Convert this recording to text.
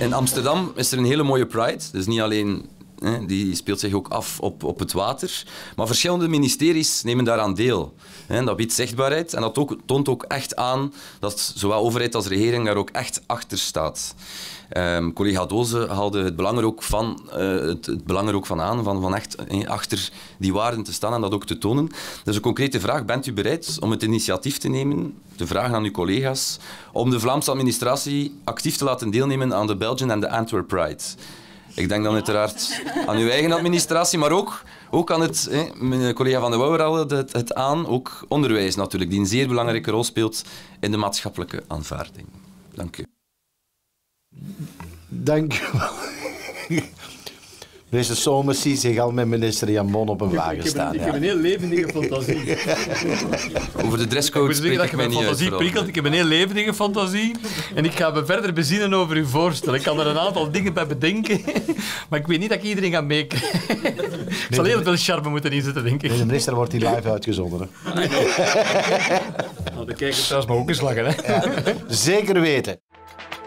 In Amsterdam is er een hele mooie Pride. Dus niet alleen, die speelt zich ook af op het water. Maar verschillende ministeries nemen daaraan deel. Dat biedt zichtbaarheid en dat toont ook echt aan dat zowel overheid als regering daar ook echt achter staat. Collega Doze haalde het belang er ook van aan, van echt achter die waarden te staan en dat ook te tonen. Dus een concrete vraag, bent u bereid om het initiatief te nemen, te vragen aan uw collega's, om de Vlaamse administratie actief te laten deelnemen aan de Belgian en de Antwerp Pride? Ik denk dan uiteraard aan uw eigen administratie, maar ook aan mijn collega Van de Wouwer haalde het aan, ook onderwijs natuurlijk, die een zeer belangrijke rol speelt in de maatschappelijke aanvaarding. Dank u. Dank u wel. Deze zomer zie zich al met minister Jan Bon op een wagen staan. Ik heb een heel levendige fantasie. Over de dresscode spreek ik mij niet uit. Ik heb een heel levendige fantasie en ik ga me verder bezinnen over uw voorstel. Ik kan er een aantal dingen bij bedenken, maar ik weet niet dat ik iedereen ga meekrijgen. Ik zal heel veel charme moeten inzetten, denk ik. De minister wordt hier live uitgezonden. Hè? Nou, de kijkers trouwens maar ook eens lachen. Hè? Ja, zeker weten.